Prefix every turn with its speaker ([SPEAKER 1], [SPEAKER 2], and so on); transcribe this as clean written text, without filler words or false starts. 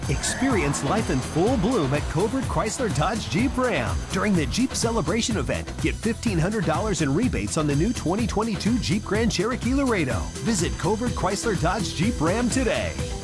[SPEAKER 1] Experience life in full bloom at Covert Chrysler Dodge Jeep Ram. During the Jeep Celebration event, get $1,500 in rebates on the new 2022 Jeep Grand Cherokee Laredo. Visit Covert Chrysler Dodge Jeep Ram today.